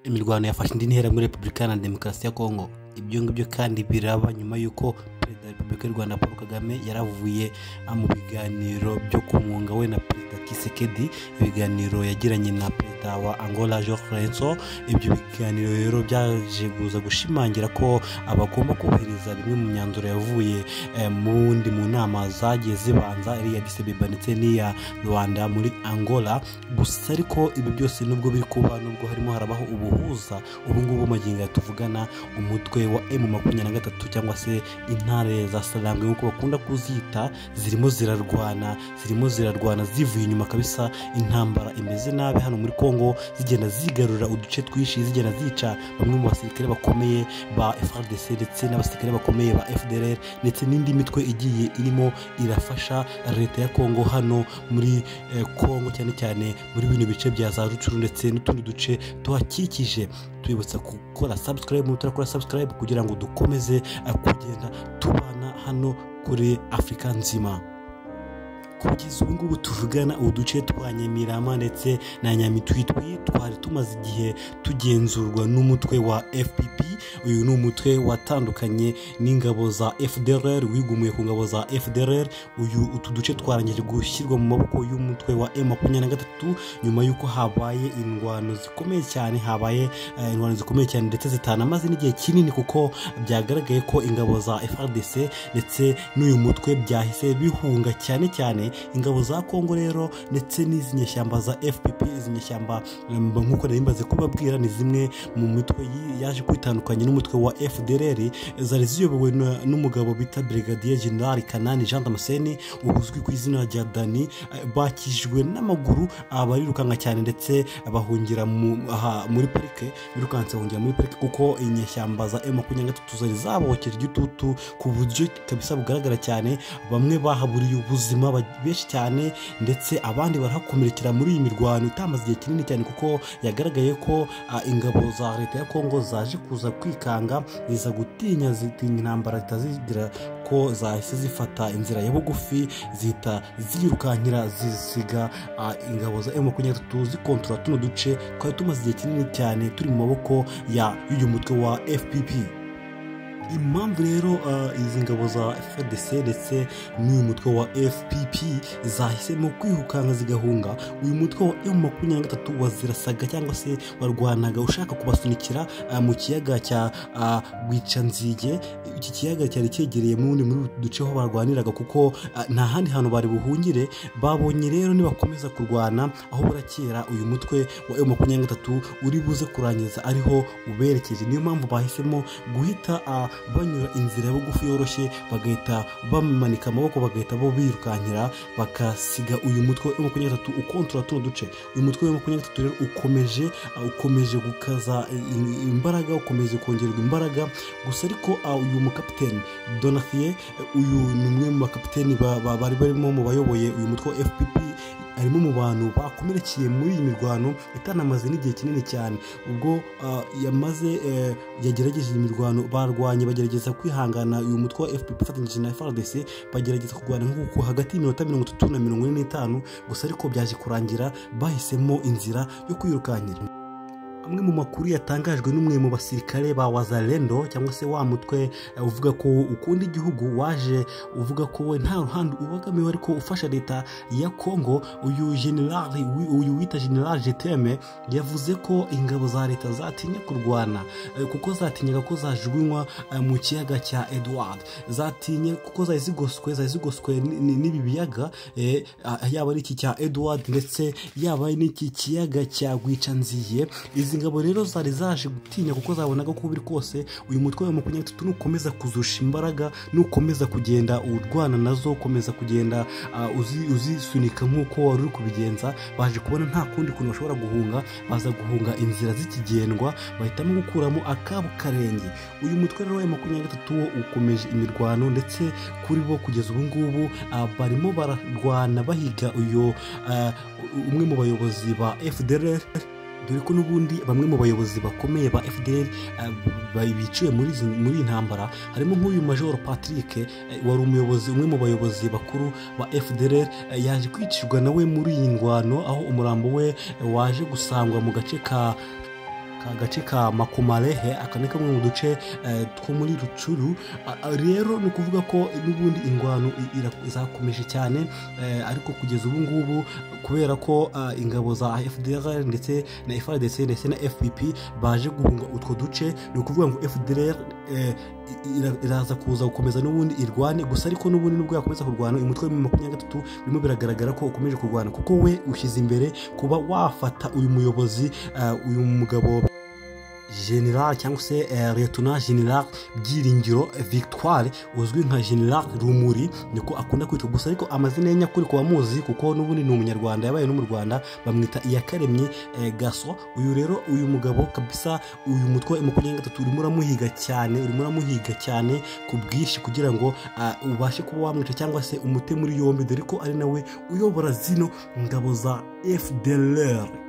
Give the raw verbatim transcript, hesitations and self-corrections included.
imirwano yafashe indi ntera muri Repubulika Iharanira Demokarasi ya Kongo. Ibyo ngibyo kandi biraba nyuma y'uko Perezida wa Repubulika y'u Rwanda Paul Kagame yaravuye mu biganiro byo kumwunga we na Perezida Tshisekedi, ibiganiro yagiranye na Perezida wa Angola João Lourenço. Ibyo biganiro rero byaje guza gushimangira ko abagomba kubahiriza bimwe mu myanzuro yavuye eh, mu ndi mu nama zagiye zibanza iri ya Addis Abeba ndetse n'iya Rwanda muri Angola. Gusa ariko ibi byose nubwo biri kuba, nubwo harimo harabaho ubuhuza, ubu ngubu magingo tuvugana umutwe wa M makumyabiri na gatatu cyangwa se intare za Sarambwe nk'uko bakunda kuzita, zirimo zirarwana zirimo zirarwana zivuye inyuma kabisa. Intambara imeze nabi hano muri Kongo, zigenda zigarura uduce twishi, zigenda zica bamwe mu basirikare bakomeye ba F A R D C ndetse n'abasirikare bakomeye ba F D L R ndetse n'indi mitwe igiye irimo irafasha leta ya Kongo hano muri eh, Kongo, cyane cyane muri bino bice bya za Rucuru ndetse n'utundi duce tuhakikije. Twibutsa gukora subscribe, mutarakora subscribe kugira ngo dukomeze kugenda tubana hano kuri Afrika nzima. Kugeza ubu ngubu tuvugana uduce twa Nyamirama ndetse na Nyamitwitwi twari tumaze igihe tugenzurwa n'umutwe wa F P P. Uyu ni umutwe watandukanye n'ingabo za F D L R, wigumuye ku ngabo za F D L R. Uyu utu duce twarangije gushyirwa mu maboko y'umutwe wa M makumyabiri na gatatu nyuma y'uko habaye indwano zikomeye cyane habaye uh, indwano zikomeye cyane ndetse zitanamaze n'igihe kinini, kuko byagaragaye ko ingabo za F A R D C ndetse n'uyu mutwe byahise bihunga cyane cyane ingabo za Kongo rero ndetse n'izi nyeshyamba za F P P. Izi nyeshyamba nk'uko nari mbaze kubabwira ni zimwe mu mitwe yaje kwitandukanya n'umutwe wa F D L R, zari ziyobowe n'umugabo bita Brigadier General Kanani Jean Damascene uzwi ku izina rya Dani. Bakijwe n'amaguru abarirukanka cyane ndetse bahungira muri parike, birukanse bahungira muri parike kuko inyeshyamba za M makumyabiri na gatatu zari zabokeje igitutu ku buryo kabisa bugaragara cyane. Bamwe bahaburiye ubuzima benshi cyane ndetse abandi barahakomerekera muri iyi mirwano itamaze igihe kinini cyane, kuko yagaragaye ko uh, ingabo za leta ya Kongo zaje kuza kwikanga, ziza gutinya zitinya intambara zitazigira ko zahise zifata inzira ya bugufi, zita zirukankira zisiga uh, ingabo za M makumyabiri na gatatu zikontrola tuno duce twari tumaze igihe kinini cyane turi mu maboko ya y'uyu mutwe wa F P P. Impamvu rero uh, izi ngabo za F A R D C ndetse n'uyu mutwe wa F P P zahisemo kwihukanga zigahunga uyu mutwe wa M makumyabiri na gatatu wazirasaga cyangwa se warwanaga ushaka kubasunikira uh, mu kiyaga cya Rwicanzige. Uh, iki kiyaga cyari cyegereye mu muri duce aho barwaniraga, kuko uh, nta handi hantu bari buhungire. Babonye rero nibakomeza kurwana aho burakera uyu mutwe wa M makumyabiri na gatatu uri buze kurangiza ariho uberekeje. Niyo mpamvu bahisemo guhita uh, banyura inzira bugufi yoroshye, bagahita bamanika amaboko, bagahita bo birukankira bakasiga uyu mutwe wa makumyabiri na gatatu ukontrola tuno duce. Uyu mutwe wa makumyabiri na gatatu rero ukomeje uh, ukomeje gukaza imbaraga, ukomeje kongerwa imbaraga. Gusa ariko uh, uyu mukapiteni Donatien, uyu ni umwe mu bakapiteni bari barimo mu bayoboye uyu mutwe wa F P P, arimo mu bantu bakomerekeye muri iyi mirwano itanamaze n'igihe kinini cyane. Ubwo uh, yamaze uh, yagerageje imirwano barwanye, bagerageza kwihangana uyu mutwe wa F P P ufatanyije na F A R D C, bagerageza kurwana nk'uko hagati y'iminota mirongo itatu na mirongo ine n'itanu. Gusa ariko byaje kurangira bahisemo inzira yo kwirukankira. Amwe mu makuru yatangajwe n'umwe mu basirikare ba Wazalendo cyangwa se wa mutwe uh, uvuga ko ukunda igihugu, waje uvuga ko we nta ruhande ubagamiwe ariko ufasha leta ya Kongo. Uyu general uyu wita General Jeteme yavuze ko ingabo za leta zatinya kurwana uh, kuko zatinyaga ko zajugunywa uh, mu kiyaga cya Edward, zatinye kuko zazigoswe zazigoswe n'ibi biyaga eh, uh, yaba ari iki cya Edward ndetse yaba n'iki kiyaga cya Rwicanziye. Izi ngabo rero zari zaje gutinya kuko zabonaga ko biri kose uyu mutwe wa makumyabiri na gatatu nukomeza kuzusha imbaraga, nukomeza kugenda urwana nazo, ukomeza kugenda uh, uzi uzisunika nk'uko wari uri kubigenza. Baje kubona nta kundi kuntu bashobora guhunga, baza guhunga inzira z'ikigendwa, bahitamo gukuramo akabo karenge. Uyu mutwe rero wa makumyabiri na gatatu wo ukomeje imirwano ndetse kuri bo kugeza ubu ngubu uh, barimo bararwana bahiga uyu uh, umwe mu bayobozi ba F D L R, dore ko n'ubundi bamwe mu bayobozi bakomeye ba F D L R biciwe muri muri intambara. Harimo nk'uyu Major Patrick wari umuyobozi umwe mu bayobozi bakuru ba F D L R, yaje kwicirwa nawe muri iyi ngwano, aho umurambo we waje gusangwa mu gace ka agace ka Makumarehe, aka ni kamwe mu duce two muri Rucuru. Rero ni ukuvuga ko n'ubundi ingwano izakomeje cyane, ariko kugeza ubu ngubu kubera ko ingabo za F D L R ndetse na F A R D C ndetse na F P P baje guhunga utwo duce, ni ukuvuga ngo F D L R iraza kuza gukomeza n'ubundi irwane. Gusa ariko n'ubundi nubwo yakomeza kurwana, umutwe wa makumyabiri na gatatu birimo biragaragara ko ukomeje kurwana, kuko we ushyize imbere kuba wafata uyu muyobozi, uyu mugabo General cyangwa se Lieutenant General Byiringiro Victoire uzwi nka General Rumuri, niko akunda kwitwa. Gusa ariko amazina ye nyakuri kuba muzi, kuko n'ubundi ni umunyarwanda yabaye no mu Rwanda, bamwita Iyakaremye Gaso. Uyu rero uyu mugabo kabisa, uyu mutwe wa makumyabiri na gatatu urimo uramuhiga cyane, urimo uramuhiga cyane ku bwinshi kugira ngo uh, ubashe kuba wamwica cyangwa se umute muri yombi, dore ko ari nawe uyobora zino ngabo za F D L R.